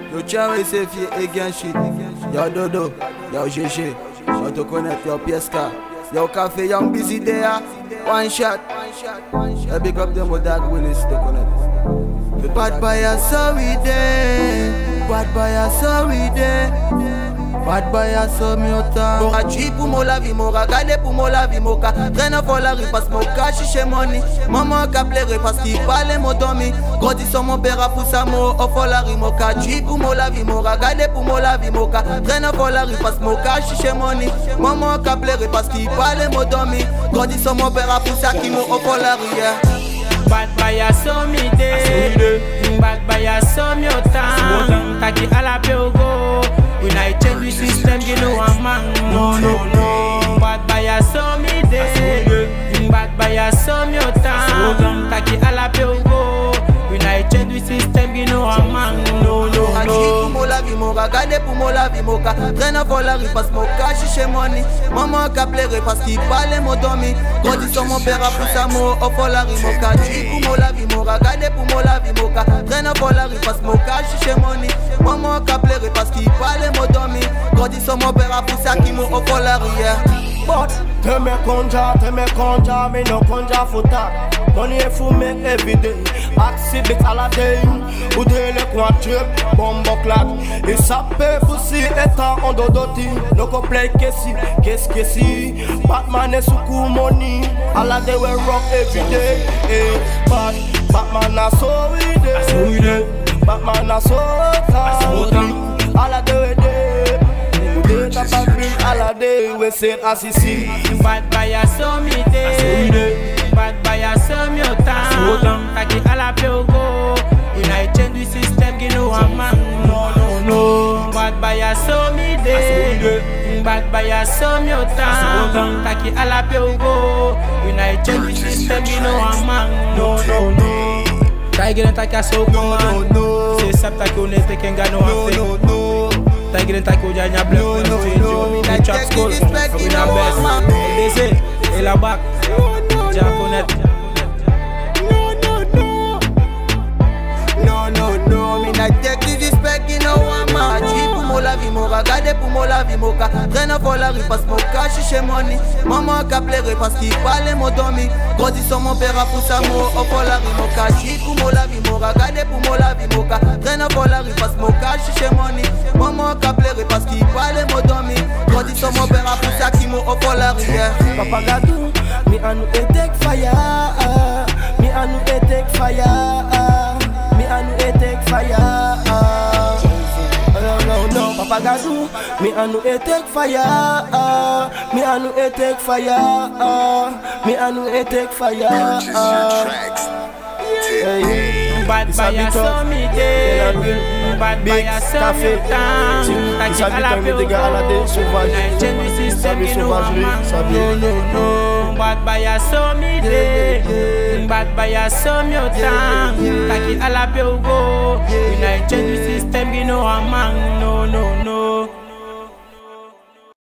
Yo Cherry c'est fier et gain shit. Yo Dodo, yo GG. Yo te connaître, yo PSK. Yo Café, Young Busy there. One shot. I big up them with that Willis te connaître. Bad boy a sorry day. Bad boy a sorry day. Bad boy a so mi autant. Mora tué pour mon la vie, mora galé pour mon la vie, moka. Traîne pour la rue parce mon cash chez money. Maman qu'a pleuré parce qu'il parlait mon dormi. Grandi sur mon père a poussé mon off la rue, moka. Tué pour mon la vie, mora galé pour mon la vie, moka. Traîne pour la rue parce mon cash chez money. Maman qu'a pleuré parce qu'il parlait mon dormi. Grandi sur mon père a poussé qui mon off la rue. Bad boy a so mi de. Bad boy a so mi autant. Taki à la Péogo. When I change the system, you know I'm man. No. Bad boy a so mi de. Bad boy a so mi autant. Taki à la Péogo. When I change the system, you know I'm man. No. Pour mon la vie, mon regardé pour mon la vie, mon cas. Traîne pour la rue parce mon cash chez money. Maman qu'a pleuré parce qu'il parlait mon dormi. Grandi sur mon père a poussé mon off la rue, mon cas. Pour mon la vie, mon regardé pour mon la vie, mon cas. Traîne pour la rue parce mon cash chez money. Maman qu'a pleuré parce qu'il parlait mon dormi. Grandi sur mon père a poussé qui mon off la rue. But tell me conja, me no conja for that. Money for me every day. Exhibit à la day. Ou de le coin trip, bombo clap. Et ça peut pousser étant en dodoti. No complain qu'est-ce que si. Batman est sous coup money. À la day we rock every day. Batman a so we day. Batman a so time. À la day we day. À la day we say assisi. Bad boy a so mi de. Bad boy a so mi autant. Taki à la Péogo. When I change the system, you know I'm man. No. Bad boy a so mi de. Bad boy a so mi autant. Taki à la Péogo. When I change the system, you know I'm man. No. Tiger taki a so man. C'est ça taki on est qu'un gars no affaire. Tiger taki o janya block. No. Trap school. We na best. They say, et la back. Jah connect. No, me not take disrespect, you know I'm mad. Pour mon la vie, mon regardé pour mon la vie, mon cas. Traîne pour la rue parce mon cash chez money. Maman qu'a pleuré parce qu'il parlait mon dormi. Grandi sur mon père a poussé mon off la rue, mon cas. Pour mon la vie, mon regardé pour mon la vie, mon cas. Traîne pour la rue parce mon cash chez money. Maman qu'a pleuré parce qu'il parlait mon dormi. Grandi sur mon père a poussé qui mon off la rue. Papa Gadou, me and you take fire. Me and you take fire. Me and you take fire. No, Papa Gadou, me and you take fire. Me and you take fire. Me and you take fire. Bad boy a so mi de. Bad boy a so mi autant. Taki à la Péogo. When I change the system, you know I'm man. No. Bad boy a so mi de. Bad boy a so mi autant. Taki à la Péogo. When I change the system, you know I'm man. No.